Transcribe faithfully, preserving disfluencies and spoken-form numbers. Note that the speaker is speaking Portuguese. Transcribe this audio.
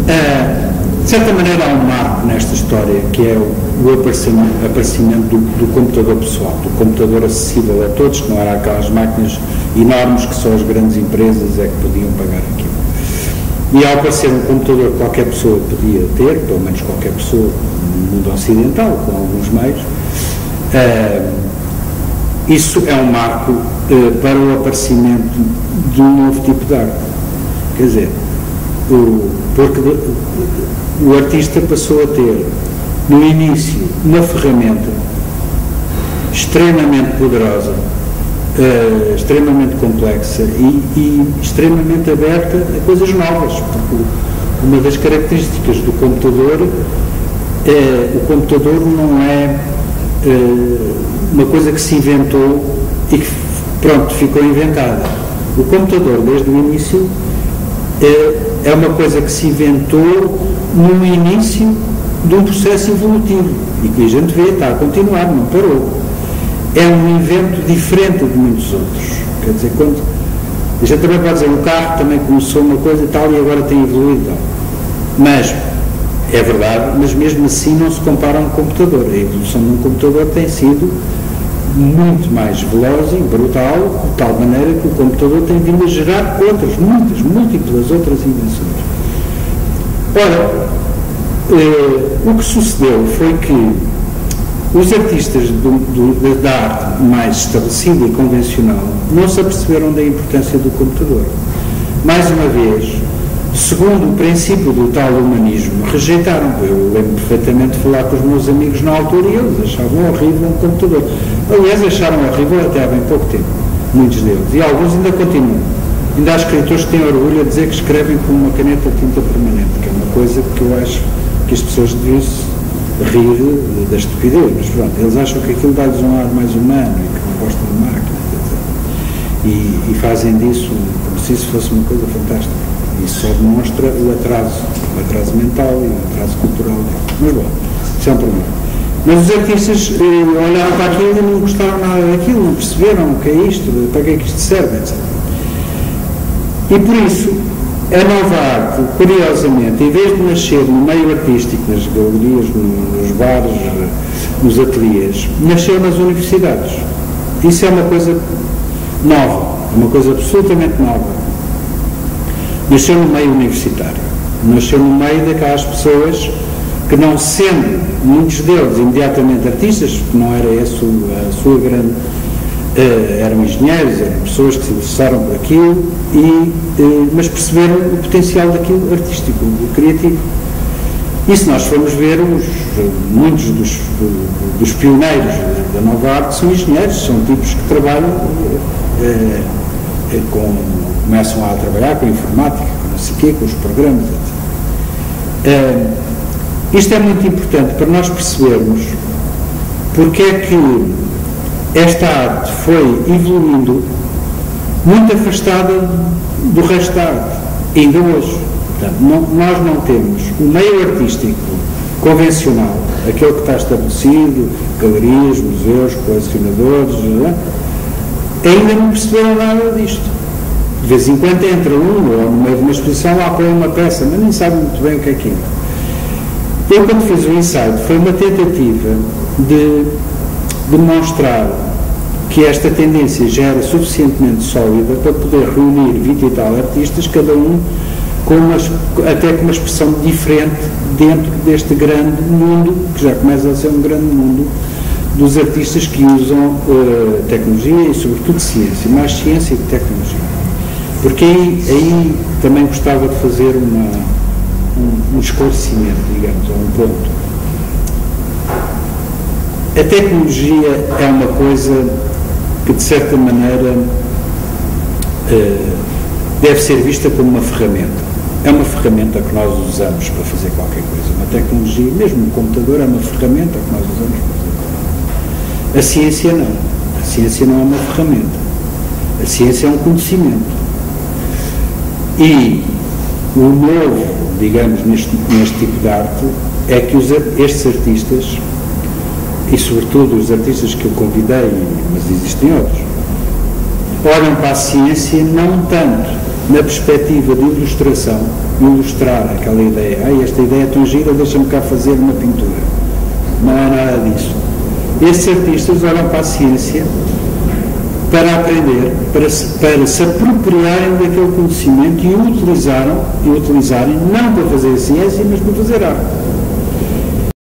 Uh, de certa maneira há um marco nesta história, que é o, o aparecimento, aparecimento do, do computador pessoal, do computador acessível a todos, que não era aquelas máquinas enormes que só as grandes empresas é que podiam pagar aquilo. E ao aparecer um computador que qualquer pessoa podia ter, pelo menos qualquer pessoa no mundo ocidental, com alguns meios, uh, isso é um marco uh, para o aparecimento de um novo tipo de arte. Quer dizer, o, porque o artista passou a ter, no início, uma ferramenta extremamente poderosa, uh, extremamente complexa e, e extremamente aberta a coisas novas, porque uma das características do computador é, o computador não é uh, uma coisa que se inventou e que, pronto, ficou inventada. O computador, desde o início, é, é uma coisa que se inventou no início de um processo evolutivo e que a gente vê, está a continuar, não parou. É um invento diferente de muitos outros. Quer dizer, quando a gente também pode dizer, o carro também começou uma coisa e tal e agora tem evoluído. Mas, é verdade, mas mesmo assim não se compara a um computador. A evolução de um computador tem sido muito mais veloz e brutal, de tal maneira que o computador tem vindo a gerar outras, muitas, múltiplas outras invenções. Ora, eh, o que sucedeu foi que os artistas do, do, da arte mais estabelecida e convencional não se aperceberam da importância do computador. Mais uma vez, segundo o princípio do tal humanismo, rejeitaram. Eu lembro perfeitamente de falar com os meus amigos na altura e eles achavam horrível um computador. Aliás, acharam horrível até há bem pouco tempo, muitos deles. E alguns ainda continuam. Ainda há escritores que têm orgulho a dizer que escrevem com uma caneta de tinta permanente, que é uma coisa que eu acho que as pessoas deviam se rir da estupidez. Mas pronto, eles acham que aquilo dá-lhes um ar mais humano e que não gostam de máquina. E, e fazem disso como se isso fosse uma coisa fantástica. Isso só demonstra o atraso, o atraso mental e o atraso cultural. Mas bom, isso é um problema. Mas os artistas eh, olharam para aquilo e não gostaram nada daquilo, não perceberam o que é isto, para que é que isto serve, etcétera. E por isso, a nova arte, curiosamente, em vez de nascer no meio artístico, nas galerias, nos bares, nos ateliês, nasceu nas universidades. Isso é uma coisa nova, uma coisa absolutamente nova. Nasceu no meio universitário, nasceu no meio daquelas pessoas que, não sendo muitos deles imediatamente artistas, porque não era essa a sua grande, uh, eram engenheiros, eram pessoas que se interessaram por aquilo, e, uh, mas perceberam o potencial daquilo artístico, do criativo. E se nós formos ver, os, muitos dos, dos pioneiros da nova arte são engenheiros, são tipos que trabalham uh, uh, com... começam a trabalhar com a informática, com não sei o quê, com os programas, etcétera. Uh, isto é muito importante para nós percebermos porque é que esta arte foi evoluindo muito afastada do resto da arte, ainda hoje. Portanto, não, nós não temos o meio artístico convencional, aquele que está estabelecido, galerias, museus, colecionadores, ainda não perceberam nada disto. De vez em quando entra um, ou no meio de uma exposição, lá põe uma peça, mas nem sabe muito bem o que é aquilo. Eu, quando fiz o ensaio, foi uma tentativa de demonstrar que esta tendência já era suficientemente sólida para poder reunir vinte e tal artistas, cada um com uma, até com uma expressão diferente dentro deste grande mundo, que já começa a ser um grande mundo, dos artistas que usam uh, tecnologia e, sobretudo, ciência, mais ciência que tecnologia. Porque aí, aí também gostava de fazer uma, um, um esclarecimento, digamos, a um ponto. A tecnologia é uma coisa que, de certa maneira, uh, deve ser vista como uma ferramenta. É uma ferramenta que nós usamos para fazer qualquer coisa. Uma tecnologia, mesmo um computador, é uma ferramenta que nós usamos para fazer qualquer coisa. A ciência não. A ciência não é uma ferramenta. A ciência é um conhecimento. E o novo, digamos, neste, neste tipo de arte, é que os, estes artistas, e sobretudo os artistas que eu convidei, mas existem outros, olham para a ciência não tanto na perspectiva de ilustração, ilustrar aquela ideia. Ah, esta ideia é tão gira, deixa-me cá fazer uma pintura. Não é nada disso. Estes artistas olham para a ciência para aprender, para se, para se apropriarem daquele conhecimento e o utilizaram, e utilizarem não para fazer ciência, mas para fazer arte.